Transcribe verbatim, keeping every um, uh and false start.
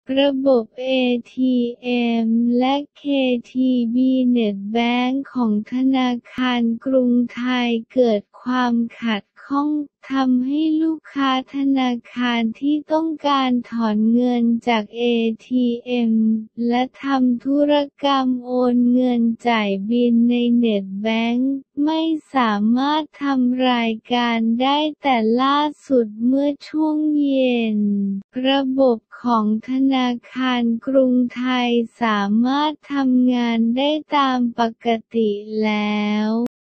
ระบบ เอ ที เอ็ม และ เค ที บี netbank ของธนาคารกรุงไทยเกิดความขัดข้องทำให้ลูกค้าธนาคารที่ต้องการถอนเงินจาก เอ ที เอ็ม และทำธุรกรรมโอนเงินจ่ายบิลในเน็ตแบงก์ไม่สามารถทำรายการได้แต่ล่าสุดเมื่อช่วงเย็นระบบของธนาคารกรุงไทยสามารถทำงานได้ตามปกติแล้ว